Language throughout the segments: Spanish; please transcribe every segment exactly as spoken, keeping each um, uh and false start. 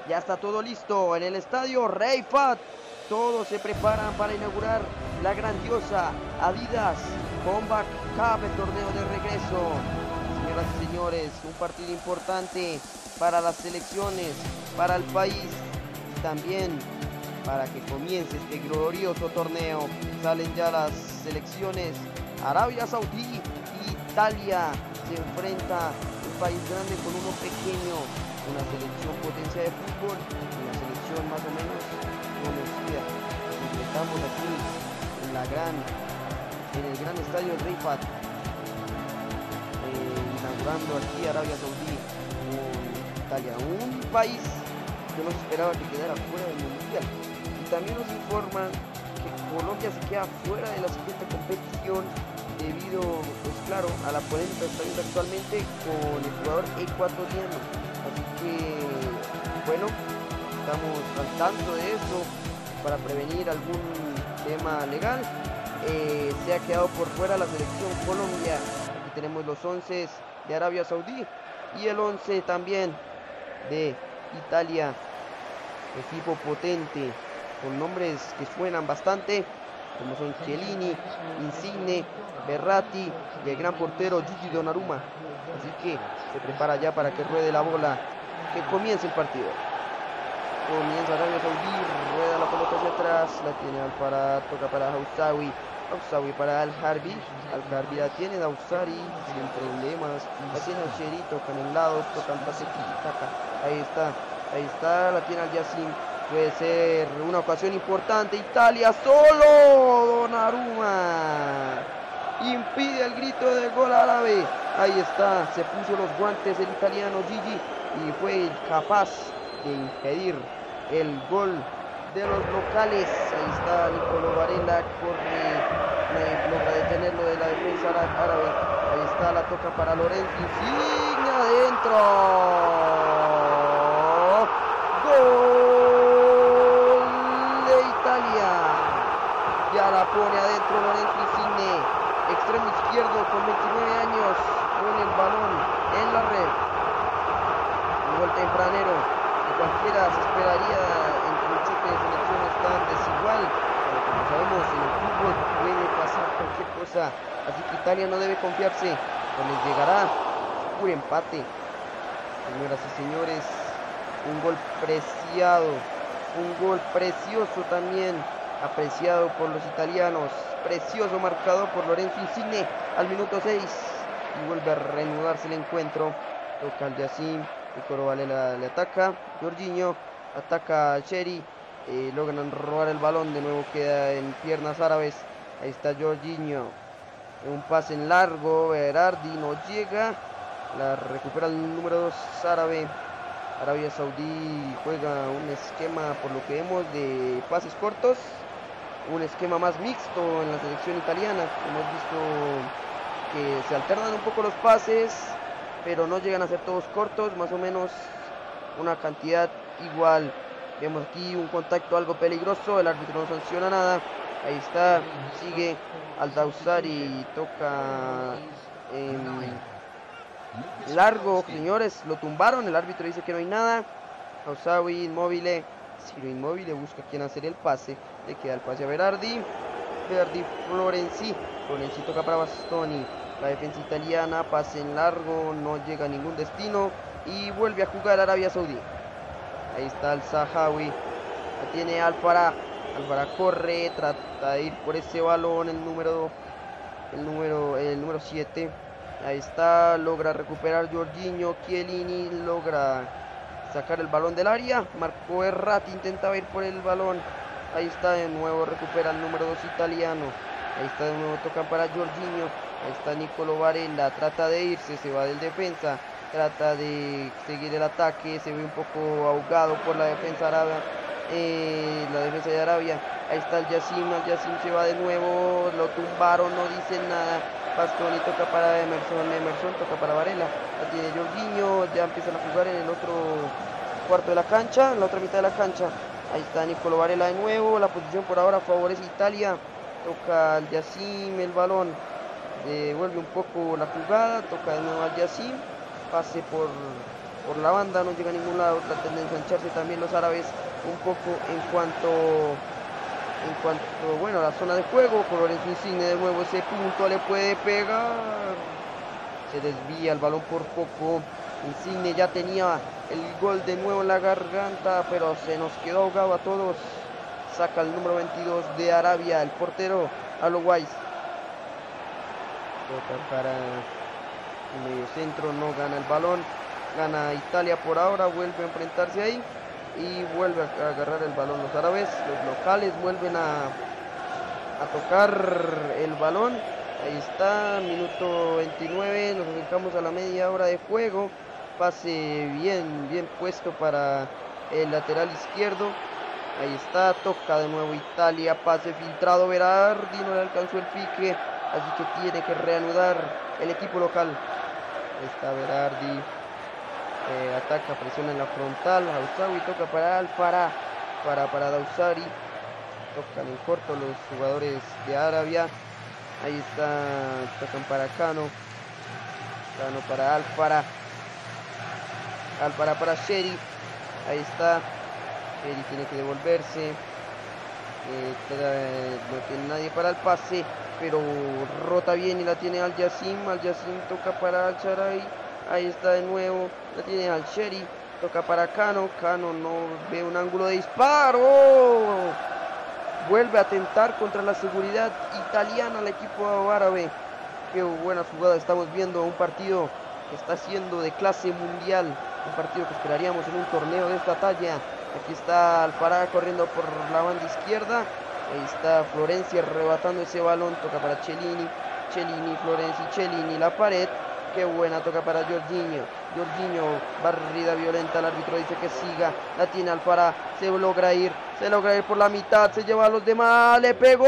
Ya está todo listo en el estadio Rey Fahd. Todos se preparan para inaugurar la grandiosa Adidas Comeback Cup, el torneo de regreso. Señoras y señores, un partido importante para las selecciones, para el país y también para que comience este glorioso torneo. Salen ya las selecciones. Arabia Saudí y Italia se enfrenta un país grande con uno pequeño, una selección potencia de fútbol, una selección más o menos conocida. Estamos aquí en la gran, en el gran estadio Rey Fahd, eh, inaugurando aquí Arabia Saudí con Italia, un país que no se esperaba que quedara fuera del mundial. Y también nos informan que Colombia se queda fuera de la siguiente competición debido, pues claro, a la polémica que está habiendo actualmente con el jugador ecuatoriano. Así que, bueno, estamos al tanto de eso para prevenir algún tema legal. Eh, se ha quedado por fuera la selección Colombia. Aquí tenemos los once de Arabia Saudí y el once también de Italia. Equipo potente, con nombres que suenan bastante, como son Chiellini, Insigne, Verratti y el gran portero Gigi Donnarumma. Así que se prepara ya para que ruede la bola, que comience el partido. Comienza Arabia Saudí, rueda la pelota hacia atrás, la tiene Al-Farad, toca para Hawsawi, Hawsawi para Al-Harbi, Al-Harbi la tiene Dawsari sin problemas, la tiene Al-Sheri, tocan en lados, tocan pase, taca, ahí está, ahí está, la tiene Al-Yassim. Puede ser una ocasión importante. Italia solo. Donnarumma impide el grito de gol árabe. Ahí está. Se puso los guantes el italiano Gigi y fue capaz de impedir el gol de los locales. Ahí está Nicolo Varela. Corre. Logra detenerlo de la defensa árabe. Ahí está. La toca para Lorenzo Insigne. Adentro. Gol. Ya la pone adentro Lorenzo Insigne, extremo izquierdo con veintinueve años, con el balón en la red. Un gol tempranero que cualquiera se esperaría entre un choque de selecciones tan desigual, pero como sabemos en el fútbol puede pasar cualquier cosa, así que Italia no debe confiarse, pues les llegará un empate. Señoras y señores, un gol preciado, un gol precioso también, apreciado por los italianos, precioso marcado por Lorenzo Insigne al minuto seis y vuelve a reanudarse el encuentro. Toca al Yassim, Nicolo Varela le ataca, Jorginho ataca a Sheri, eh, logran robar el balón, de nuevo queda en piernas árabes. Ahí está Jorginho, un pase en largo, Berardi no llega, la recupera el número dos árabe. Arabia Saudí juega un esquema, por lo que vemos, de pases cortos, un esquema más mixto en la selección italiana. Hemos visto que se alternan un poco los pases, pero no llegan a ser todos cortos, más o menos una cantidad igual. Vemos aquí un contacto algo peligroso, el árbitro no sanciona nada. Ahí está, sigue Al-Dawsari, toca en largo, señores, lo tumbaron, el árbitro dice que no hay nada. Hawsawi inmóvil, Ciro Inmóvil busca quien hacer el pase, le queda el pase a Berardi, Berardi Florenzi, Florenzi toca para Bastoni, la defensa italiana, pase en largo, no llega a ningún destino y vuelve a jugar Arabia Saudí. Ahí está el Zahawi, la tiene Al-Farad, Al-Farad corre, trata de ir por ese balón, el número el número el número siete. Ahí está, logra recuperar Jorginho, Chiellini logra sacar el balón del área, marcó Verratti, intentaba ir por el balón. Ahí está, de nuevo recupera el número dos italiano. Ahí está, de nuevo tocan para Jorginho. Ahí está Nicolo Varela, trata de irse, se va del defensa, trata de seguir el ataque, se ve un poco ahogado por la defensa árabe, eh, la defensa de Arabia. Ahí está el Yassim, el Yassim se va de nuevo, lo tumbaron, no dicen nada. Bastoni toca para Emerson, Emerson toca para Varela, la tiene Jorginho, ya empiezan a jugar en el otro cuarto de la cancha, en la otra mitad de la cancha. Ahí está Nicolo Varela de nuevo, la posición por ahora favorece Italia, toca al Yassim el balón, devuelve un poco la jugada, toca de nuevo al Yassim, pase por por la banda, no llega a ningún lado, tratan de engancharse también los árabes un poco en cuanto en cuanto bueno, a la zona de juego. Con Lorenzo Insigne de nuevo ese punto, le puede pegar, se desvía el balón por poco. Insigne ya tenía el gol de nuevo en la garganta, pero se nos quedó ahogado a todos. Saca el número veintidós de Arabia, el portero Alois. Toca para el medio centro, no gana el balón, gana Italia por ahora, vuelve a enfrentarse ahí y vuelve a agarrar el balón los árabes. Los locales vuelven a, a tocar el balón. Ahí está, minuto veintinueve, nos acercamos a la media hora de juego. Pase bien, bien puesto para el lateral izquierdo. Ahí está, toca de nuevo Italia, pase filtrado, Berardi no le alcanzó el pique, así que tiene que reanudar el equipo local. Ahí está Berardi, eh, ataca, presiona en la frontal, Hausawi toca para Alfara, para, para Dausari, tocan en corto los jugadores de Arabia. Ahí está, tocan para Cano, Cano para Alfara, Alfara para Sheri, ahí está, Sheri tiene que devolverse, eh, no tiene nadie para el pase, pero rota bien y la tiene Al Yassim, Al Yassim toca para Al Sharai, ahí está de nuevo, la tiene Al Sheri, toca para Cano, Cano no ve un ángulo de disparo, vuelve a atentar contra la seguridad italiana el equipo árabe. Qué buenas jugadas estamos viendo, un partido que está siendo de clase mundial, un partido que esperaríamos en un torneo de esta talla. Aquí está Alfará corriendo por la banda izquierda, ahí está Florenzi arrebatando ese balón, toca para Cellini, Cellini, Florenzi, Cellini, la pared, qué buena, toca para Jorginho, Jorginho, barrida violenta, el árbitro dice que siga, la tiene Alfará, se logra ir, se logra ir por la mitad, se lleva a los demás, le pegó,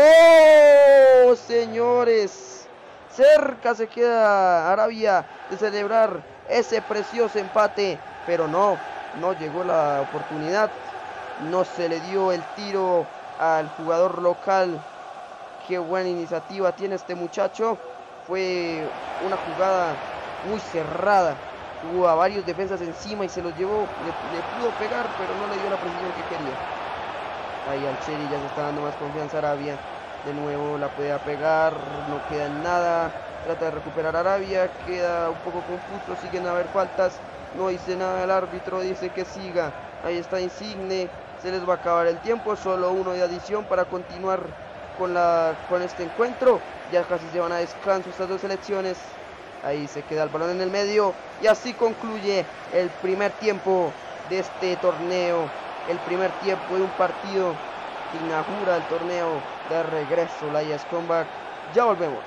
señores, cerca se queda Arabia de celebrar ese precioso empate, pero no, no llegó la oportunidad, no se le dio el tiro al jugador local. Qué buena iniciativa tiene este muchacho, fue una jugada muy cerrada, tuvo a varios defensas encima y se los llevó, le, le pudo pegar, pero no le dio la precisión que quería. Ahí al Sheri ya se está dando más confianza Arabia, de nuevo la puede pegar, no queda en nada, trata de recuperar Arabia, queda un poco confuso, siguen a haber faltas, no dice nada el árbitro, dice que siga, ahí está Insigne, se les va a acabar el tiempo, solo uno de adición para continuar con, la, con este encuentro, ya casi se van a descanso estas dos selecciones. Ahí se queda el balón en el medio y así concluye el primer tiempo de este torneo, el primer tiempo de un partido que inaugura el torneo de regreso, la Lions Comeback. Ya volvemos.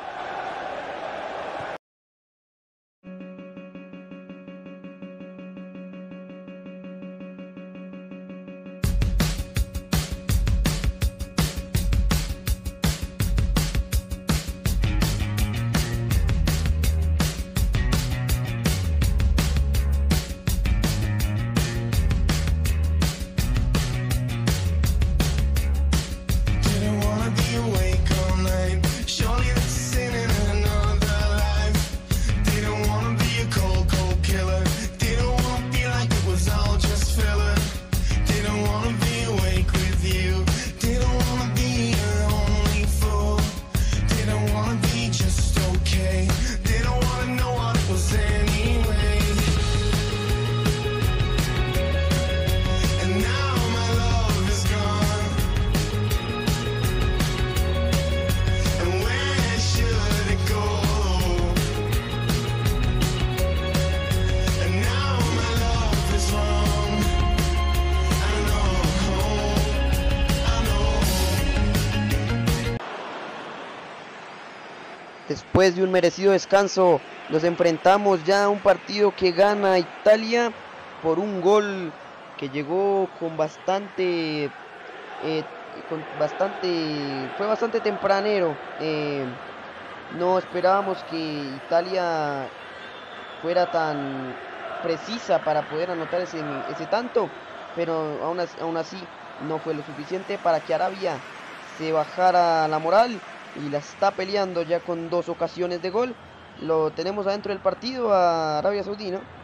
Después de un merecido descanso, nos enfrentamos ya a un partido que gana Italia por un gol que llegó con bastante, eh, con bastante, fue bastante tempranero. Eh, no esperábamos que Italia fuera tan precisa para poder anotar ese, ese tanto, pero aún así, aún así no fue lo suficiente para que Arabia se bajara la moral y la está peleando ya con dos ocasiones de gol. Lo tenemos adentro del partido a Arabia Saudí, ¿no?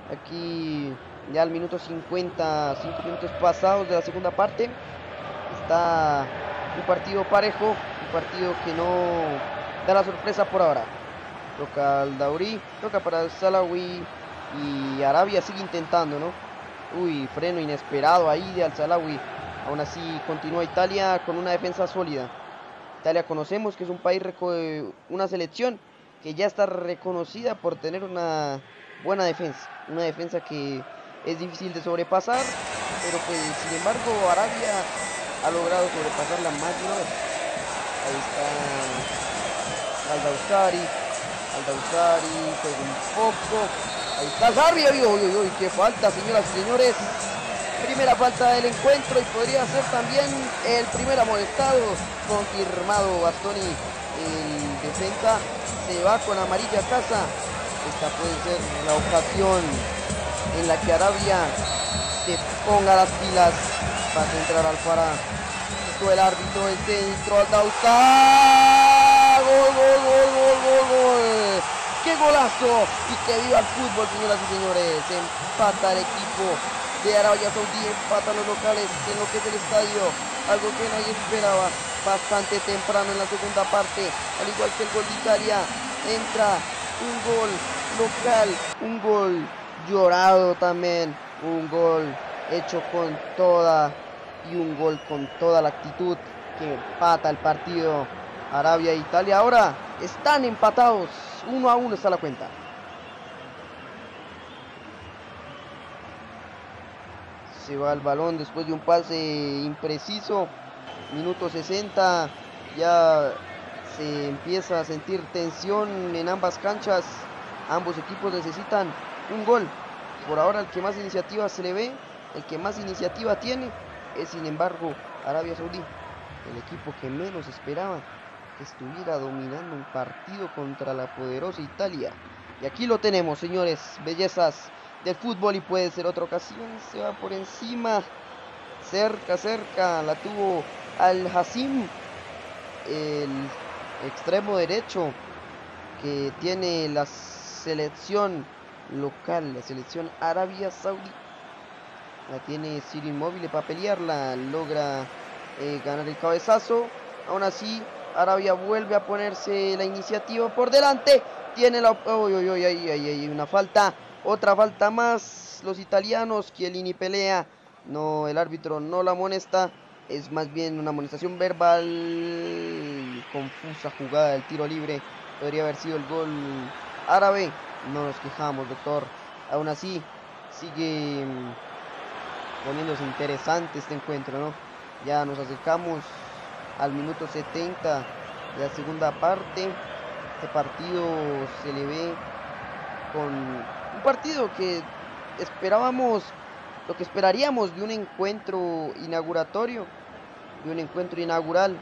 Aquí ya al minuto cincuenta, cinco minutos pasados de la segunda parte. Está un partido parejo, un partido que no da la sorpresa por ahora. Toca al Dauri, toca para el Salawi y Arabia sigue intentando, ¿no? Uy, freno inesperado ahí de Al-Salawi. Aún así continúa Italia con una defensa sólida. Italia conocemos que es un país, una selección que ya está reconocida por tener una buena defensa. Una defensa que es difícil de sobrepasar, pero pues sin embargo Arabia ha logrado sobrepasarla más de una vez. Ahí está Al-Dawsari, Al-Dawsari, juega un poco. Ahí está Sarri, uy, uy, uy, qué falta, señoras y señores. Primera falta del encuentro y podría ser también el primer amonestado. Confirmado Bastoni, el defensa se va con amarilla a casa. Esta puede ser la ocasión en la que Arabia se ponga las pilas para entrar al Farah. El árbitro, el centro, Al-Dawsari. Gol, gol, gol, gol, gol, gol. ¡Qué golazo! Y que viva el fútbol, señoras y señores. Empata el equipo de Arabia Saudí, empatan los locales en lo que es el estadio. Algo que nadie esperaba. Bastante temprano en la segunda parte. Al igual que el gol de Italia, entra un gol local. Un gol llorado también. Un gol hecho con toda y un gol con toda la actitud que empata el partido. Arabia e Italia ahora están empatados. Uno a uno está la cuenta. Se va el balón después de un pase impreciso. Minuto sesenta. Ya se empieza a sentir tensión en ambas canchas. Ambos equipos necesitan un gol. Por ahora el que más iniciativa se le ve, el que más iniciativa tiene, es sin embargo Arabia Saudí. El equipo que menos esperaba que estuviera dominando un partido contra la poderosa Italia. Y aquí lo tenemos, señores, bellezas del fútbol, y puede ser otra ocasión. Se va por encima, cerca, cerca, la tuvo Al-Hassim, el extremo derecho que tiene la selección local, la selección Arabia Saudí. La tiene Ciro Inmóvil para pelearla, logra eh, ganar el cabezazo. Aún así Arabia vuelve a ponerse la iniciativa por delante. Tiene la... Uy, uy, uy, ay, ay, ay, una falta. Otra falta más. Los italianos, Chiellini pelea. No, el árbitro no la amonesta. Es más bien una amonestación verbal. Confusa jugada del tiro libre. Podría haber sido el gol árabe. No nos quejamos, doctor. Aún así, sigue poniéndose interesante este encuentro, ¿no? Ya nos acercamos al minuto setenta de la segunda parte. Este partido se le ve con un partido que esperábamos, lo que esperaríamos de un encuentro inauguratorio, de un encuentro inaugural.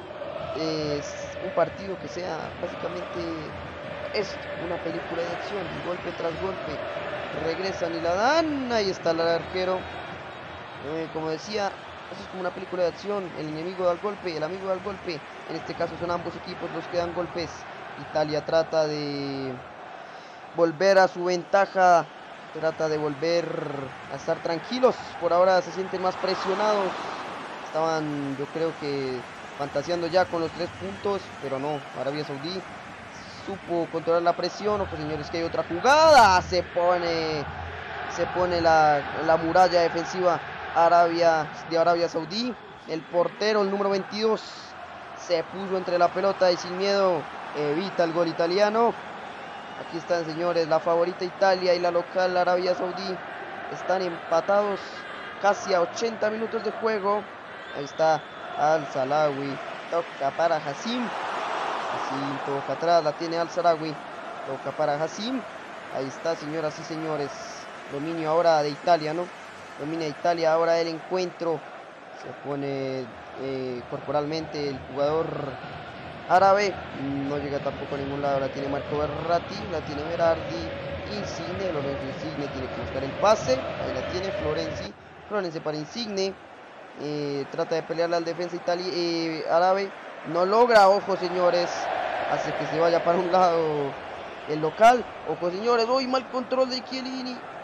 Es un partido que sea básicamente es una película de acción, golpe tras golpe, regresan y la dan. Ahí está el arquero. Eh, como decía, eso es como una película de acción. El enemigo da el golpe, el amigo da el golpe. En este caso son ambos equipos los que dan golpes. Italia trata de volver a su ventaja, trata de volver a estar tranquilos. Por ahora se sienten más presionados. Estaban, yo creo que fantaseando ya con los tres puntos, pero no. Arabia Saudí supo controlar la presión. Ojo, señores, que hay otra jugada. Se pone se pone la, la muralla defensiva Arabia de Arabia Saudí. El portero, el número veintidós, se puso entre la pelota y sin miedo evita el gol italiano. Aquí están, señores, la favorita Italia y la local Arabia Saudí. Están empatados casi a ochenta minutos de juego. Ahí está Al-Salawi, toca para Hassim. Hassim toca atrás, la tiene Al-Salawi, toca para Hassim. Ahí está, señoras y señores, dominio ahora de Italia, ¿no? Domina Italia ahora el encuentro. Se pone eh, corporalmente el jugador árabe. No llega tampoco a ningún lado. La tiene Marco Verratti, la tiene Berardi, Insigne. Lorenzo Insigne tiene que buscar el pase. Ahí la tiene Florenzi. Florenzi para Insigne. Eh, trata de pelearle al defensa Italia, eh, árabe. No logra. Ojo, señores. Hace que se vaya para un lado el local. Ojo, señores. Uy, mal control de Chiellini.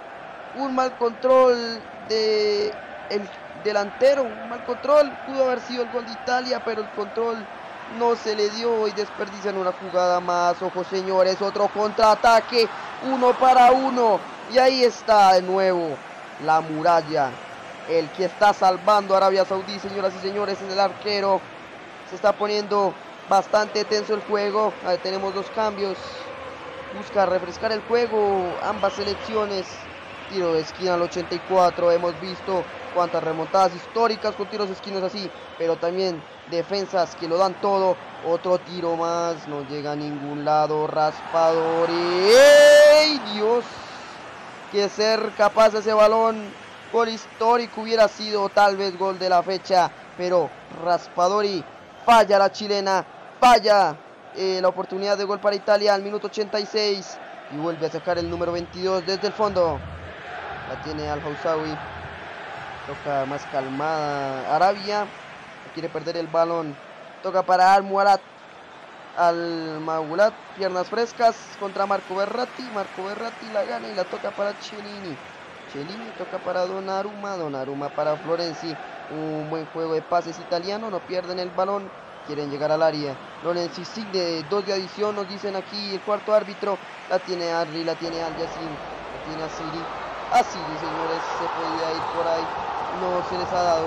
un mal control de el delantero, un mal control, pudo haber sido el gol de Italia, pero el control no se le dio y desperdician una jugada más. Ojo señores, otro contraataque, uno para uno, y ahí está de nuevo la muralla, el que está salvando a Arabia Saudí, señoras y señores, es el arquero. Se está poniendo bastante tenso el juego. Ahí tenemos dos cambios, busca refrescar el juego ambas selecciones. Tiro de esquina al ochenta y cuatro, hemos visto cuántas remontadas históricas con tiros de esquinas así, pero también defensas que lo dan todo. Otro tiro más, no llega a ningún lado. Raspadori, ¡ey, Dios! Que ser capaz de ese balón, gol histórico hubiera sido, tal vez gol de la fecha, pero Raspadori falla la chilena, falla eh, la oportunidad de gol para Italia al minuto ochenta y seis, y vuelve a sacar el número veintidós desde el fondo. La tiene Al-Hawsawi, toca más calmada Arabia, no quiere perder el balón, toca para Al-Mualat, Al-Maulat, piernas frescas contra Marco Verratti, Marco Verratti la gana y la toca para Chiellini, Chiellini toca para Donnarumma, Donnarumma para Florenzi. Un buen juego de pases italiano, no pierden el balón, quieren llegar al área. Lorenzi sigue, dos de adición, nos dicen aquí el cuarto árbitro. La tiene Arri, la tiene Al Yassin, la tiene Asiri. Asiri, señores, se podía ir por ahí, no se les ha dado.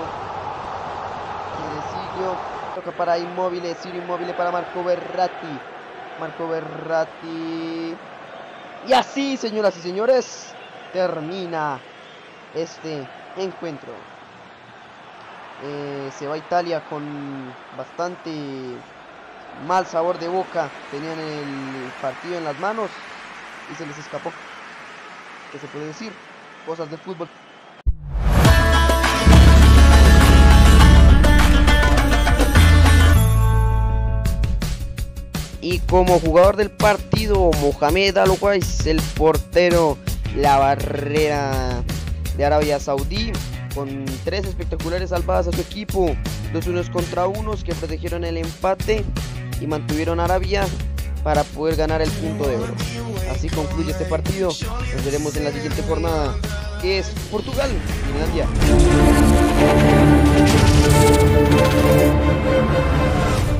Silio, toca para Immobile, Ciro Immobile para Marco Verratti. Marco Verratti. Y así, señoras y señores, termina este encuentro. Eh, se va Italia con bastante mal sabor de boca. Tenían el partido en las manos y se les escapó. ¿Qué se puede decir? Cosas de fútbol. Y como jugador del partido, Mohamed Al-Owais, el portero, la barrera de Arabia Saudí, con tres espectaculares salvadas a su equipo, dos unos contra unos que protegieron el empate y mantuvieron a Arabia para poder ganar el punto de oro. Así concluye este partido. Nos veremos en la siguiente jornada, que es Portugal, Finlandia.